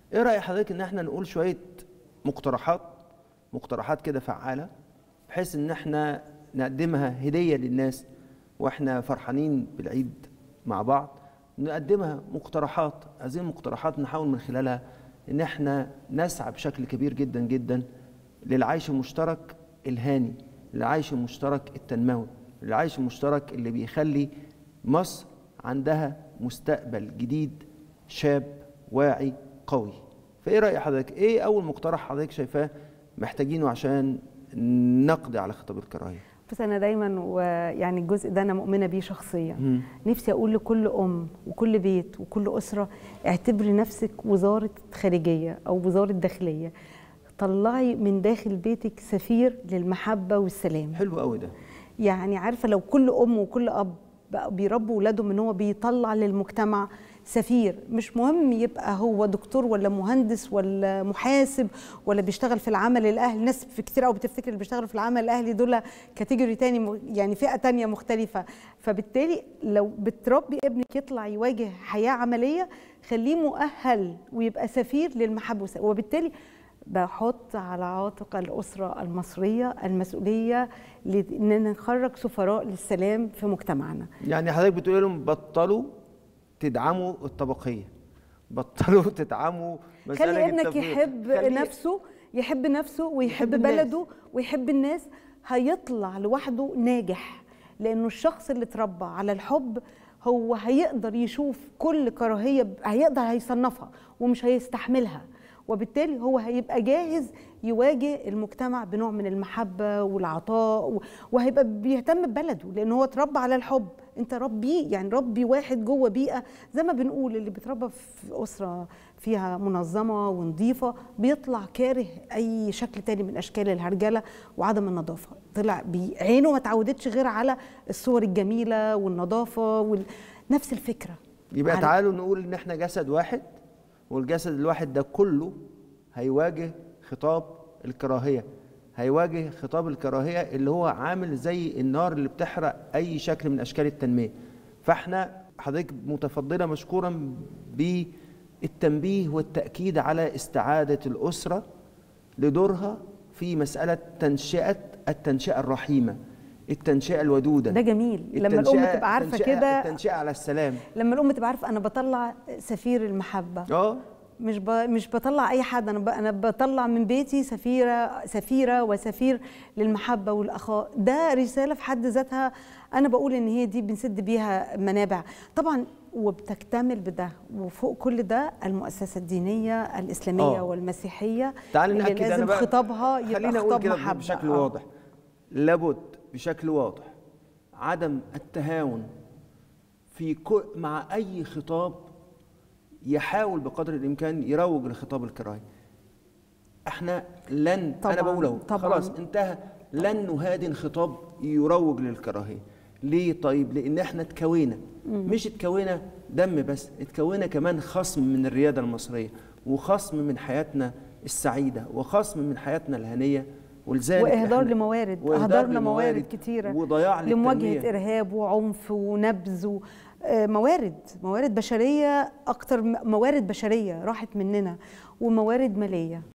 ايه رأي حضرتك ان احنا نقول شوية مقترحات كده فعالة، بحيث ان احنا نقدمها هدية للناس واحنا فرحانين بالعيد مع بعض، نقدمها مقترحات. هذه المقترحات نحاول من خلالها ان احنا نسعى بشكل كبير جدا جدا للعيش المشترك الهاني، للعيش المشترك التنموي، للعيش المشترك اللي بيخلي مصر عندها مستقبل جديد شاب واعي قوي. فايه رأي حضرتك؟ ايه اول مقترح حضرتك شايفاه محتاجينه عشان نقضي على خطاب الكراهية؟ بس انا دايما ويعني الجزء ده انا مؤمنه بيه شخصيا. نفسي اقول لكل ام وكل بيت وكل اسره، اعتبري نفسك وزاره خارجيه او وزاره داخليه. طلعي من داخل بيتك سفير للمحبه والسلام. حلو قوي ده. يعني عارفه لو كل ام وكل اب بقى بيربوا ولادهم ان هو بيطلع للمجتمع سفير، مش مهم يبقى هو دكتور ولا مهندس ولا محاسب ولا بيشتغل في العمل الاهلي. ناس في كتير قوي بتفتكر اللي بيشتغلوا في العمل الاهلي دول كاتيجوري تاني، يعني فئه تانيه مختلفه. فبالتالي لو بتربي ابنك يطلع يواجه حياه عمليه، خليه مؤهل ويبقى سفير للمحبه وبالتالي بحط على عاتق الأسرة المصرية المسؤولية لأننا نخرج سفراء للسلام في مجتمعنا. يعني حضرتك بتقول لهم بطلوا تدعموا الطبقية، بطلوا تدعموا مسألة خلي ابنك يحب نفسه ويحب بلده ويحب الناس، هيطلع لوحده ناجح. لأنه الشخص اللي اتربى على الحب هو هيقدر يشوف كل كراهية، هيصنفها ومش هيستحملها، وبالتالي هو هيبقى جاهز يواجه المجتمع بنوع من المحبة والعطاء، وهيبقى بيهتم ببلده لأنه هو اتربى على الحب. انت ربيه، يعني ربي واحد جوه بيئة زي ما بنقول، اللي بيتربى في أسرة فيها منظمة ونظيفة بيطلع كاره أي شكل تاني من أشكال الهرجلة وعدم النظافة. طلع عينه ما تعودتش غير على الصور الجميلة والنظافة نفس الفكرة. يبقى تعالوا نقول إن احنا جسد واحد، والجسد الواحد ده كله هيواجه خطاب الكراهية، هيواجه خطاب الكراهية اللي هو عامل زي النار اللي بتحرق أي شكل من أشكال التنمية. فاحنا حضرتك متفضلة مشكورا بالتنبيه والتأكيد على استعادة الأسرة لدورها في مسألة التنشئة الرحيمة، التنشئة الودودة. ده جميل لما الأم تبقى عارفة كده، التنشئة على السلام. لما الأم تبقى عارفة أنا بطلع سفير المحبة، مش بطلع أي حد، أنا بطلع من بيتي سفيرة وسفير للمحبة والأخاء. ده رسالة في حد ذاتها، أنا بقول إن هي دي بنسد بيها منابع طبعا، وبتكتمل بده وفوق كل ده المؤسسة الدينية الإسلامية والمسيحية اللي لازم خطابها يبقى خطاب محبة بشكل واضح. لابد بشكل واضح عدم التهاون في مع أي خطاب يحاول بقدر الإمكان يروج لخطاب الكراهية. احنا لن أنا بقوله خلاص انتهى، لن نهادن خطاب يروج للكراهية. ليه طيب؟ لأن احنا اتكوينا، مش اتكوينا دم بس، اتكوينا كمان خصم من الريادة المصرية، وخصم من حياتنا السعيدة، وخصم من حياتنا الهنية، واهدار لموارد، اهدرنا موارد كتيره وضياع لمواجهه ارهاب وعنف ونبذ موارد بشريه، اكتر موارد بشريه راحت مننا، وموارد ماليه.